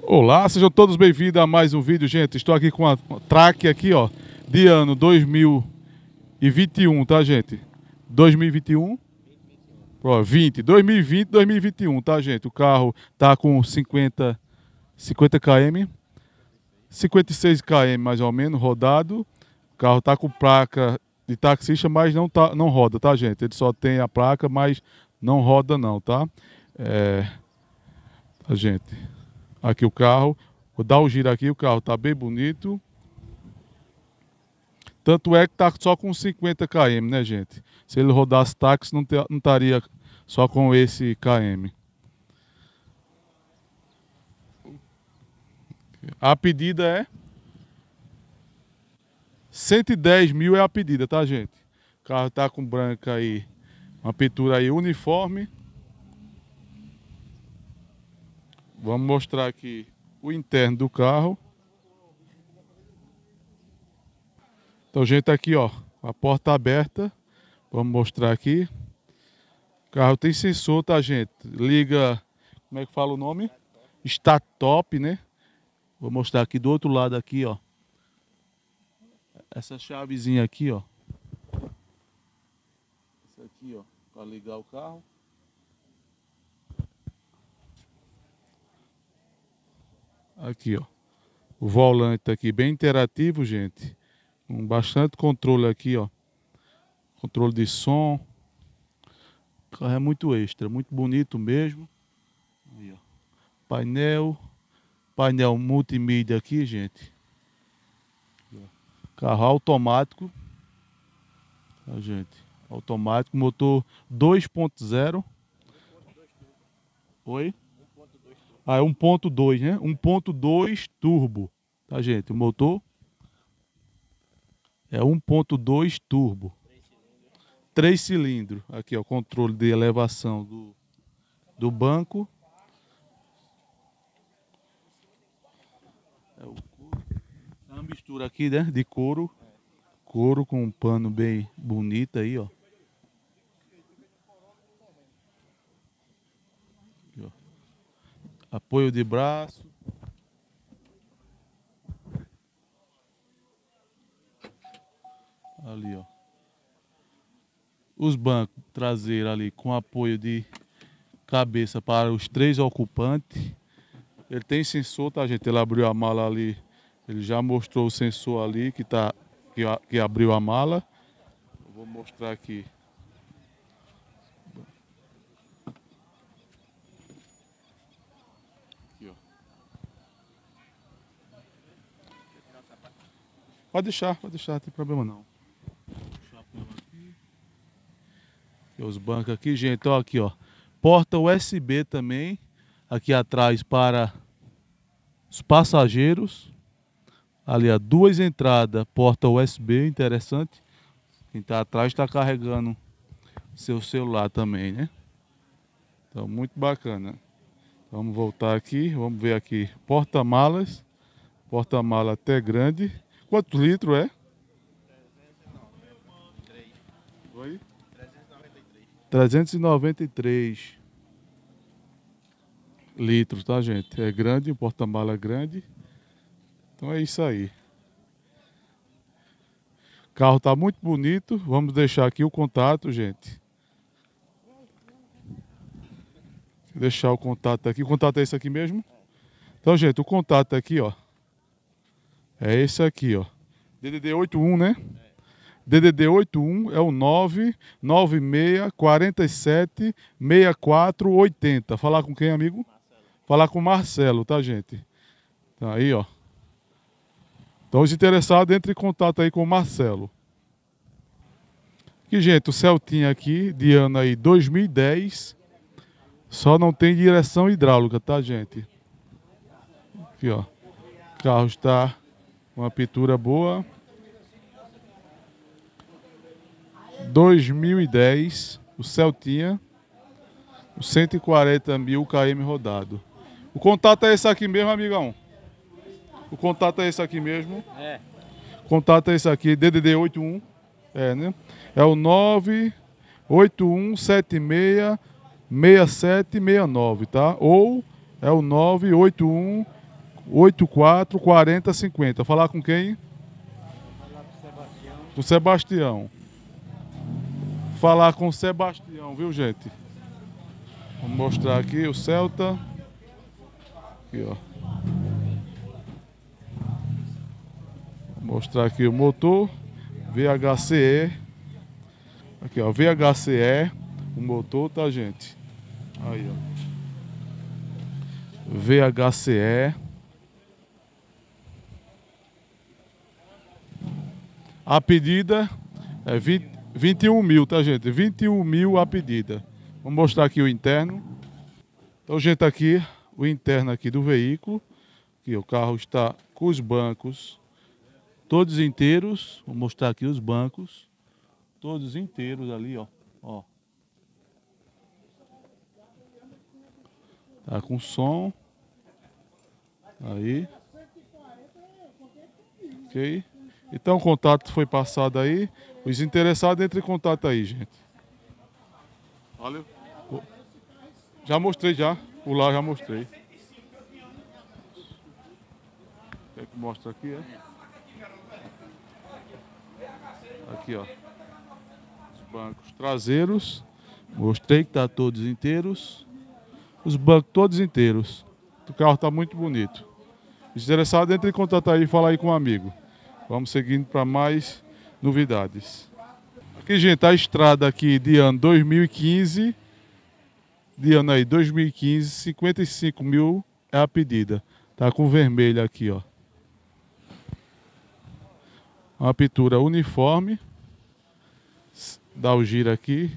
Olá, sejam todos bem-vindos a mais um vídeo, gente. Estou aqui com a Track aqui, ó, de ano 2021, tá, gente? 2021? Ó, 2020, 2021, tá, gente? O carro tá com 50 km, 56 km mais ou menos rodado. O carro tá com placa de taxista, mas não roda, tá, gente? Ele só tem a placa, mas não roda não, tá? Tá, gente? Aqui o carro, vou dar o giro aqui, o carro tá bem bonito. Tanto é que tá só com 50 km, né, gente? Se ele rodasse táxi, não estaria só com esse km. A pedida é 110 mil é a pedida, tá, gente? O carro tá com branca aí, uma pintura aí uniforme. Vamos mostrar aqui o interno do carro. Então, gente, aqui, ó, a porta aberta. Vamos mostrar aqui. O carro tem sensor, tá, gente? Liga, como é que fala o nome? Start top, né? Vou mostrar aqui do outro lado aqui, ó. Essa chavezinha aqui, ó. Essa aqui, ó, para ligar o carro. Aqui, ó. O volante aqui bem interativo, gente. Com bastante controle aqui, ó. Controle de som. O carro é muito extra, muito bonito mesmo. Aí, ó. Painel multimídia aqui, gente. Carro automático. Tá, gente? Automático, motor 2.0. Oi? Ah, é 1.2, né? 1.2 turbo. Tá, gente? O motor é 1.2 turbo. 3 cilindros. Aqui, ó, controle de elevação do banco. É uma mistura aqui, né? De couro. Couro com um pano bem bonito aí, ó. Aqui, ó. Apoio de braço. Ali, ó. Os bancos traseiros ali com apoio de cabeça para os 3 ocupantes. Ele tem sensor, tá, gente? Ele abriu a mala ali. Ele já mostrou o sensor ali que abriu a mala. Eu vou mostrar aqui. Aqui, ó. Pode deixar, não tem problema não. Aqui, os bancos aqui, gente, ó, aqui, ó. Porta USB também, aqui atrás para os passageiros. Ali, ó, 2 entradas, porta USB, interessante. Quem tá atrás está carregando seu celular também, né? Então, muito bacana. Vamos voltar aqui, vamos ver aqui. Porta-malas. Porta-mala até grande. Quantos litros é? 393 litros, tá, gente? É grande, o porta-mala é grande. Então é isso aí. O carro tá muito bonito. Vamos deixar aqui o contato, gente. Vou deixar o contato aqui. O contato é esse aqui mesmo? Então, gente, o contato aqui, ó. É esse aqui, ó. DDD 81, né? DDD 81 é o 996 47 64 80. Falar com quem, amigo? Falar com o Marcelo, tá, gente? Tá aí, ó. Então, os interessados, entre em contato aí com o Marcelo. Aqui, gente, o Celtinha aqui, de ano aí 2010. Só não tem direção hidráulica, tá, gente? Aqui, ó. O carro está com uma pintura boa. 2010, o Celtinha, os 140 mil km rodado. O contato é esse aqui mesmo, amigão? O contato é esse aqui mesmo? É. O contato é esse aqui, DDD 81, né? É o 981766769, tá? Ou é o 981 84 40 50. Falar com quem? Com o Sebastião. Falar com o Sebastião, viu, gente? Vamos mostrar aqui o Celta. Aqui, ó. Vou mostrar aqui o motor. VHCE. Aqui, ó. VHCE. O motor, tá, gente? Aí, ó. VHCE. A pedida é 21 mil, tá, gente? 21 mil a pedida. Vamos mostrar aqui o interno. Então, gente, aqui o interno aqui do veículo. Aqui, o carro está com os bancos todos inteiros. Vou mostrar aqui os bancos todos inteiros ali, ó. Ó. Tá com som. Aí. Ok. Então o contato foi passado aí. Os interessados entrem em contato aí, gente. Valeu. Já mostrei já. O lá já mostrei. Quer que mostre aqui, é? Aqui, ó. Os bancos traseiros. Mostrei que tá todos inteiros. Os bancos todos inteiros. O carro está muito bonito. Os interessados entrem em contato aí e fala aí com um amigo. Vamos seguindo para mais novidades. Aqui, gente, a estrada aqui de ano 2015. De ano aí 2015, 55 mil é a pedida. Tá com vermelho aqui, ó. Uma pintura uniforme. Dá o giro aqui.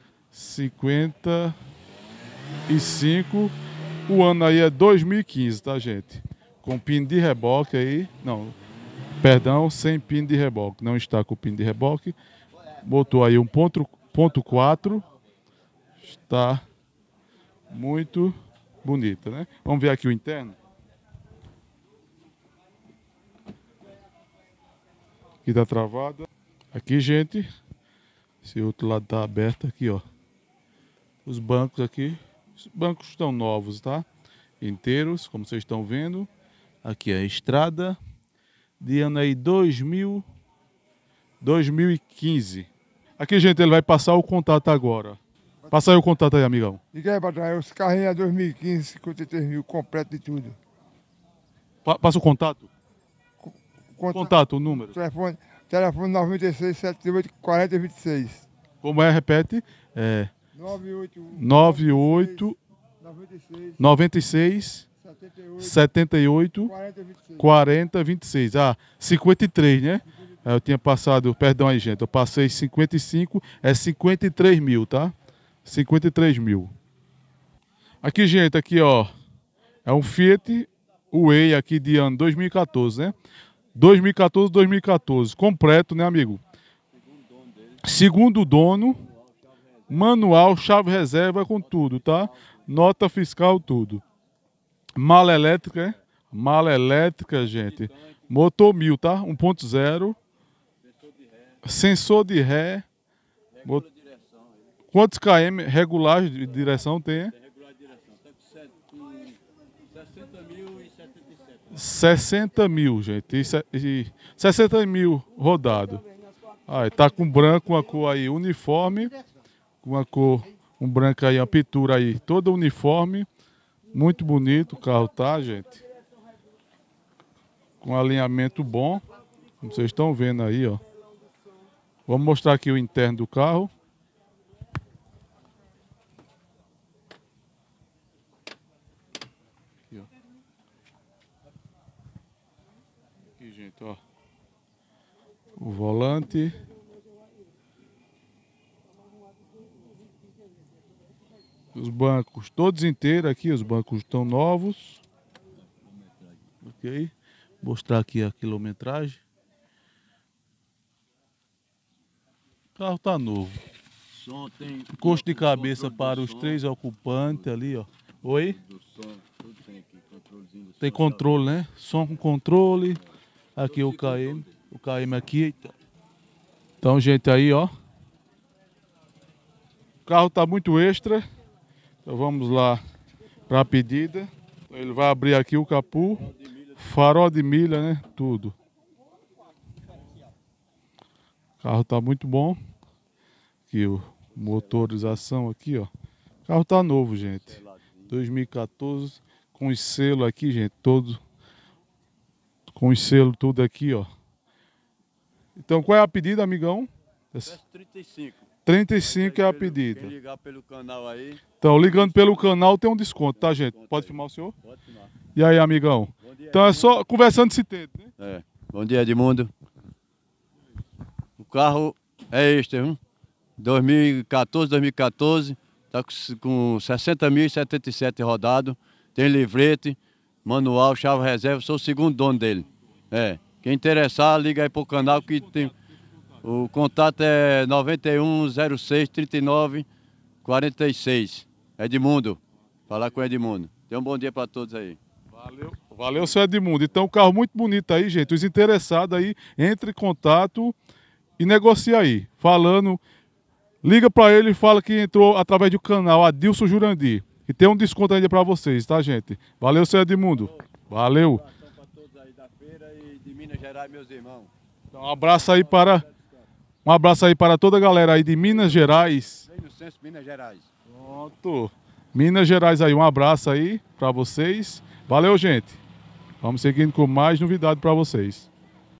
55. O ano aí é 2015, tá, gente? Com pino de reboque aí. Não, perdão, sem pino de reboque. Não está com pino de reboque. Botou aí um ponto 4. Está muito bonita, né? Vamos ver aqui o interno. Aqui tá travada. Aqui, gente. Esse outro lado tá aberto aqui, ó. Os bancos aqui. Os bancos estão novos, tá? Inteiros, como vocês estão vendo. Aqui é a estrada. De ano aí 2015. Aqui, gente, ele vai passar o contato agora. Passa aí o contato aí, amigão. Diga aí, patrão, os carrinhos é 2015, 53 mil, completo de tudo. Passa o contato. Contato, o número. Telefone 96 78 40 26. Como é? Repete. 98 96 78 40 26. Ah, 53, né? Eu tinha passado, perdão aí, gente. Eu passei 55, é 53 mil, tá? 53 mil. Aqui, gente, aqui, ó. É um Fiat Way aqui de ano 2014, né? 2014. Completo, né, amigo? Segundo dono. Manual, chave reserva com tudo, tá? Nota fiscal, tudo. Mala elétrica, é? Mala elétrica, gente. Motor 1000, tá? 1.0. Sensor de ré. Quantos km regular de direção tem? Tem regular de direção. Tá com 60 mil e 77. 60 mil, gente. 60 mil rodado. Aí, tá com branco, uma cor aí uniforme. Uma cor, um branco aí, uma pintura aí toda uniforme. Muito bonito o carro, tá, gente? Com alinhamento bom. Como vocês estão vendo aí, ó. Vamos mostrar aqui o interno do carro. Aqui, ó. Aqui, gente, ó. O volante. Os bancos todos inteiros aqui, os bancos estão novos. Ok. Mostrar aqui a quilometragem. O carro tá novo. Encosto de cabeça para os 3 ocupantes ali, ó. Oi? Tem controle, né? Som com controle. Aqui o KM. O KM aqui. Então, gente, aí, ó. O carro tá muito extra. Então vamos lá para a pedida. Ele vai abrir aqui o capô. Farol de milha, né? Tudo. O carro tá muito bom. Aqui, o motorização aqui, ó. O carro tá novo, gente. 2014, com os selos aqui, gente, todo. Com os selos tudo aqui, ó. Então, qual é a pedida, amigão? Peço 35. 35 é a pedida. Quem ligar pelo canal aí. Então, ligando pelo canal tem um desconto, tá, gente? Pode filmar o senhor? Pode filmar. E aí, amigão? Então é só conversando se tem, né? É. Bom dia, Edmundo. O carro é este, viu? 2014, tá com 60.077 rodado, tem livrete, manual, chave reserva, sou o segundo dono dele. É. Quem interessar, liga aí pro canal que tem. O contato é 91063946. Edmundo. Falar com o Edmundo. Tenha um bom dia para todos aí. Valeu, valeu, seu Edmundo. Então, um carro muito bonito aí, gente. Os interessados aí, entre em contato e negocia aí. Falando, liga para ele e fala que entrou através do canal Adilson Jurandir. E tem um desconto ainda para vocês, tá, gente? Valeu, seu Edmundo. Valeu. Um abração para todos aí da feira e de Minas Gerais, meus irmãos. Então, um abraço aí para toda a galera aí de Minas Gerais. Vem no Censo, Minas Gerais. Pronto. Minas Gerais aí, um abraço aí para vocês. Valeu, gente. Vamos seguindo com mais novidade para vocês.